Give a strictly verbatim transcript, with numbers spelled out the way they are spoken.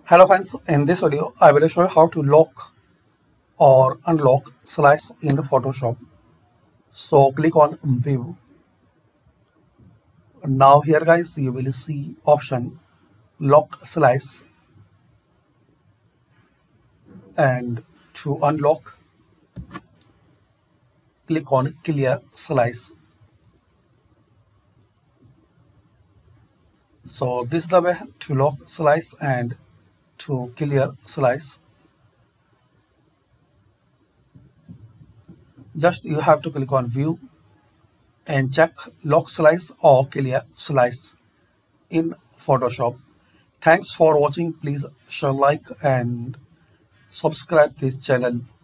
Hello friends, in this video I will show you how to lock or unlock slice in the Photoshop. So click on view. Now here guys you will see option lock slice, and to unlock click on clear slice. So this is the way to lock slice and to clear slice. Just you have to click on view and check lock slice or clear slice in Photoshop. Thanks for watching. Please share, like and subscribe this channel.